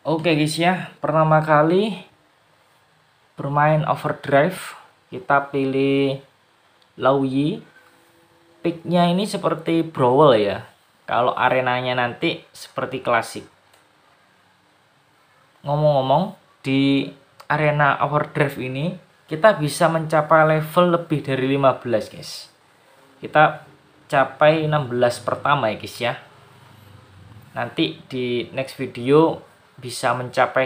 Oke guys ya, pertama kali bermain overdrive, kita pilih Lauyi. Picknya ini seperti Brawl ya. Kalau arenanya nanti seperti klasik. Ngomong-ngomong, di arena overdrive ini kita bisa mencapai level lebih dari 15 guys. Kita capai 16 pertama ya guys ya. Nanti di next video bisa mencapai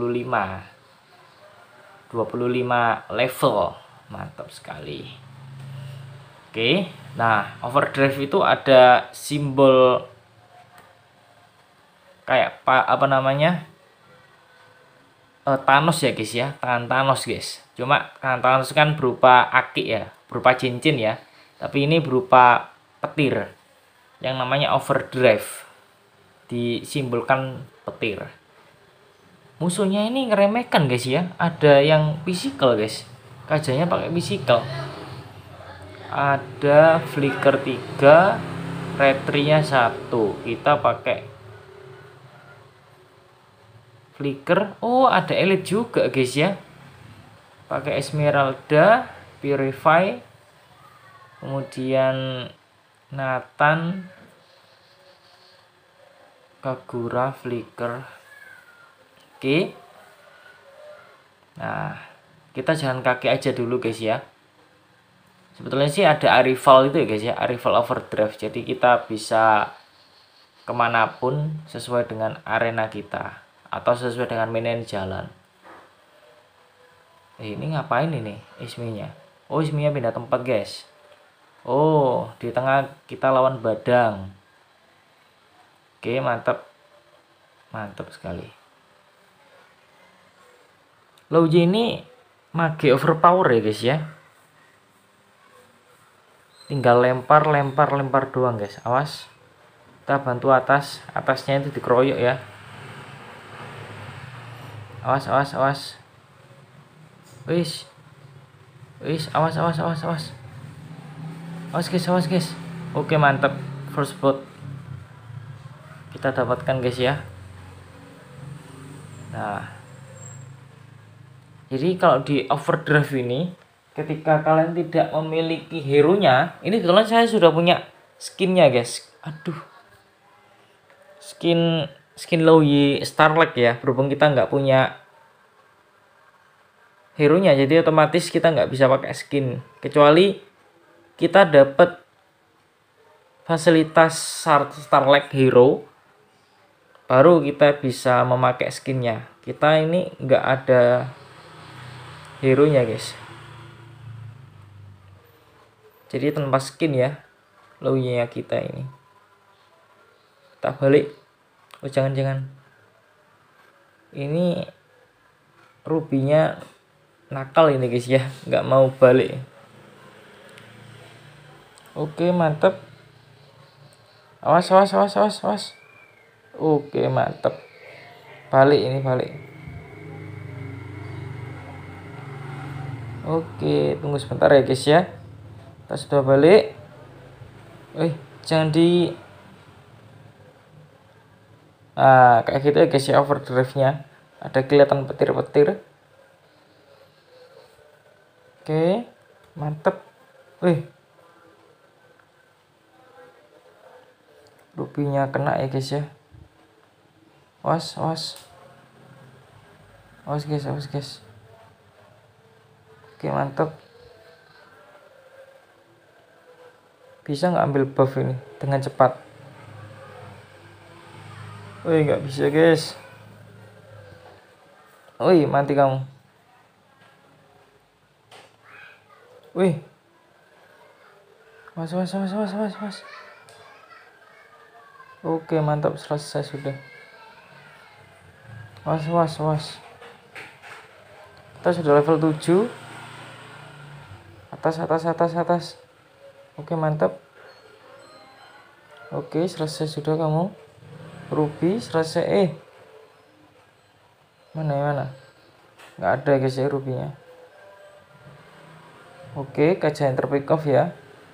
25 level. Mantap sekali. Oke, nah overdrive itu ada simbol kayak apa namanya, Thanos ya guys ya, tangan Thanos guys. Cuma tangan Thanos kan berupa aki ya, berupa cincin ya, tapi ini berupa petir yang namanya overdrive, disimbolkan petir. Musuhnya ini ngeremehkan guys ya, ada yang physical guys, kajanya pakai physical. Ada flicker 3, retrinya 1. Kita pakai flicker. Oh, ada elite juga guys ya. Pakai Esmeralda, Purify, kemudian Nathan, Kagura, flicker. Oke. Nah, kita jalan kaki aja dulu guys ya. Sebetulnya sih ada Arrival itu ya guys ya, Arrival overdrive. Jadi kita bisa kemanapun sesuai dengan arena kita atau sesuai dengan minion jalan. Ini ngapain ini Isminya? Oh, Isminya pindah tempat guys. Oh, di tengah kita lawan Badang. Oke, mantap. Mantap sekali. Lauji ini mage overpower ya guys ya. Tinggal lempar doang guys. Awas, kita bantu atasnya itu dikeroyok ya. Awas. Awas guys. Oke, mantap. First blood kita dapatkan guys ya. Nah, jadi kalau di overdrive ini, ketika kalian tidak memiliki hero nya, ini kebetulan saya sudah punya skinnya guys. Aduh, skin Lauyi Starlight ya. Berhubung kita nggak punya hero nya, jadi otomatis kita nggak bisa pakai skin kecuali kita dapat fasilitas Starlight hero, baru kita bisa memakai skinnya. Kita ini nggak ada hero nya guys, jadi tanpa skin ya Lauyi kita ini. Tak balik. Oh, jangan ini rubinya nakal ini guys ya, nggak mau balik. Oke, mantap. Awas. Oke, mantap. Balik. Oke, tunggu sebentar ya guys ya. Kita sudah balik. Jangan di kayak gitu ya guys ya, overdrive-nya. Ada kelihatan petir-petir. Oke, mantap. Rubinya kena ya guys ya. Awas guys. Oke, mantap. Bisa nggak ambil buff ini dengan cepat? Nggak bisa guys. Mati kamu. Was. Oke, mantap, selesai sudah. Was. Kita sudah level 7. Atas. Oke, mantap. Oke, selesai sudah kamu. Ruby selesai. Mana? Nggak ada guys ya rubinya. Oke, kaca yang terpick off ya.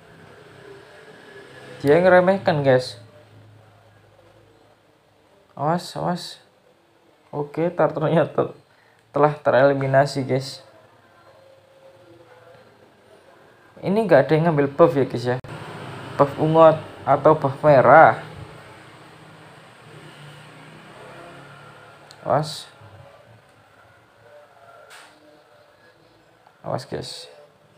Dia ngeremehkan guys. Awas. Oke, turtle-nya telah tereliminasi guys. Ini nggak ada yang ngambil buff ya guys ya, buff ungu atau buff merah. Awas, awas guys.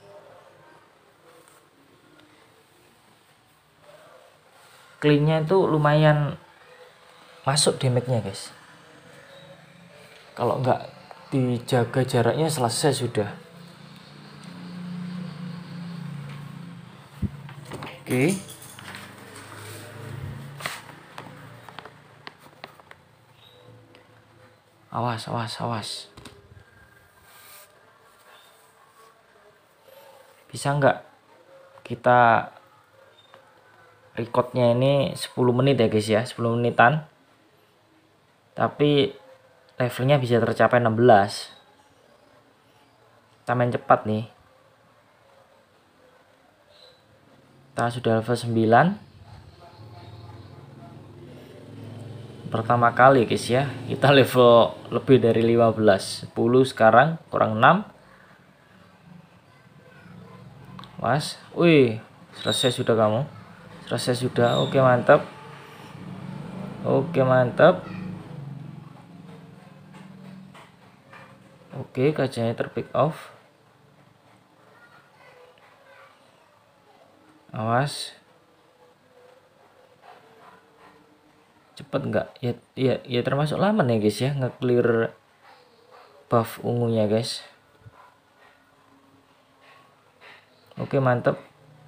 Cleannya itu lumayan masuk damage-nya guys. Kalau nggak dijaga jaraknya selesai sudah. Oke. Awas, awas, awas. Bisa nggak kita recordnya ini 10 menit ya guys ya, 10 menitan. Tapi levelnya bisa tercapai 16. Kita main cepat nih. Kita sudah level 9. Pertama kali guys ya, kita level lebih dari 15. 10 sekarang kurang 6. Mas, wih, selesai sudah kamu. Selesai sudah. Oke, mantap. Oke, mantap. Oke, kacanya terpick off. Awas. Cepet nggak? Ya termasuk lama nih guys ya, nge-clear buff ungunya guys. Oke, mantap.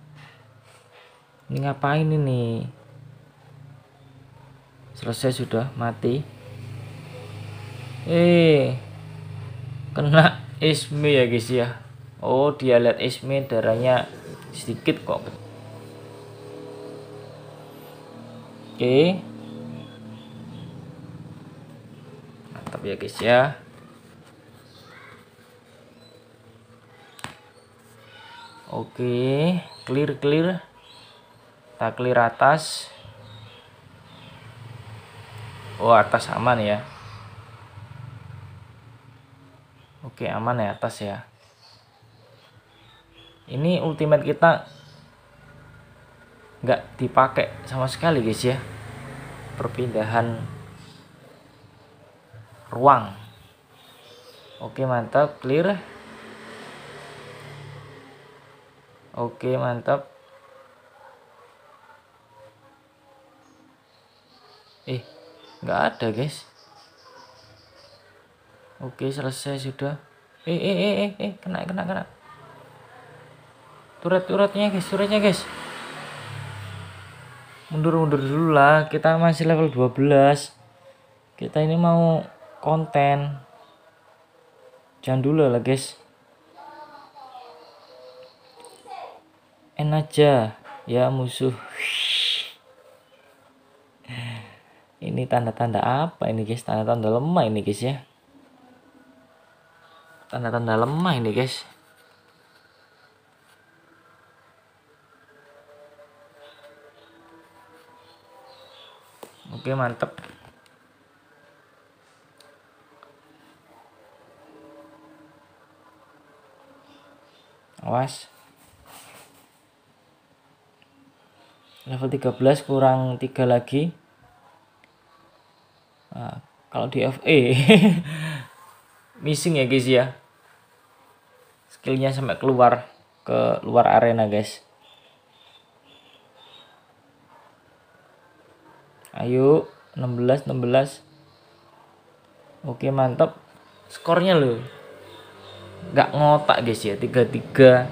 Ini ngapain ini? Selesai sudah, mati. Kena Isme ya guys ya. Oh, dia lihat Isme, darahnya sedikit kok. Oke. Mantap ya guys ya. Oke, clear. Kita clear atas. Oh, atas aman ya. Oke, aman ya atas ya. Ini ultimate kita nggak dipakai sama sekali guys ya. Perpindahan ruang. Oke, mantap, clear. Oke, mantap. Nggak ada guys. Oke, selesai sudah. Kena. Turretnya guys. Mundur dulu lah. Kita masih level 12. Kita ini mau konten. Jangan dulu lah guys. Aja ya musuh. Ini tanda-tanda apa ini guys? Tanda-tanda lemah ini guys ya. Tanda-tanda lemah ini guys. Oke, mantep. Awas. Level 13 kurang 3 lagi. Nah, kalau di FE missing ya guys ya. Skillnya sampai keluar ke luar arena guys. Ayo 16. Oke, mantap. Skornya loh nggak ngotak guys ya. 33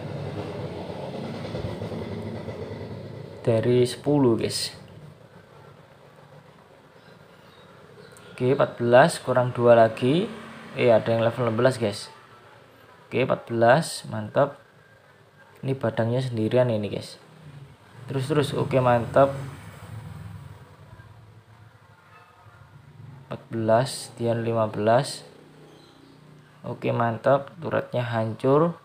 dari 10 guys. Oke, 14 kurang 2 lagi. Ada yang level 16 guys. Oke, 14, mantap. Ini badangnya sendirian ini guys. Terus. Oke, mantap. 14, dia 15. Oke, mantap. Turretnya hancur.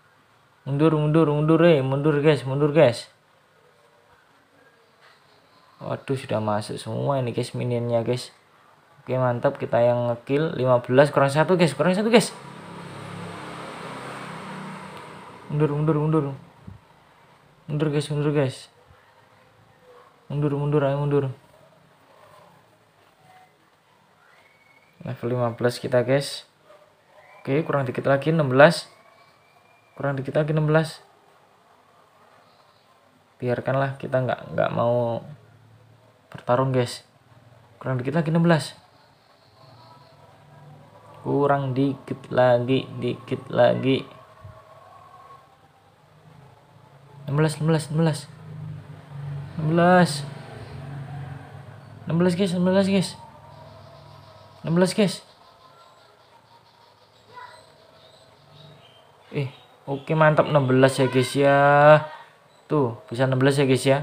Mundur guys. Waduh, sudah masuk semua ini guys minionnya guys. Oke, mantap, kita yang ngekill 15 kurang 1 guys, kurang 1 guys. Mundur guys, mundur guys. Mundur, ayo mundur. Level 15 kita guys. Oke, kurang dikit lagi 16. Kurang dikit lagi 16. Biarkanlah, kita nggak mau bertarung guys. Kurang dikit lagi 16. Kurang dikit lagi. 16 guys, 16 guys. Oke, mantap 16 ya guys ya. Tuh, bisa 16 ya guys ya.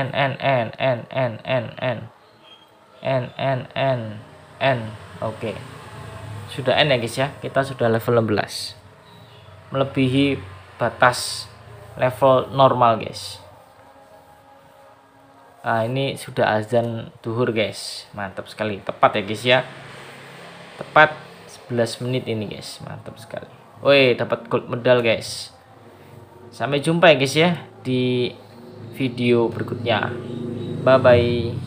N. Oke. Sudah N ya guys ya. Kita sudah level 16. Melebihi batas level normal guys. Nah, ini sudah azan duhur guys. Mantap sekali. Tepat ya guys ya. Tepat 11 menit ini guys. Mantap sekali. Woi, dapat gold medal guys. Sampai jumpa ya guys ya di video berikutnya. Bye bye.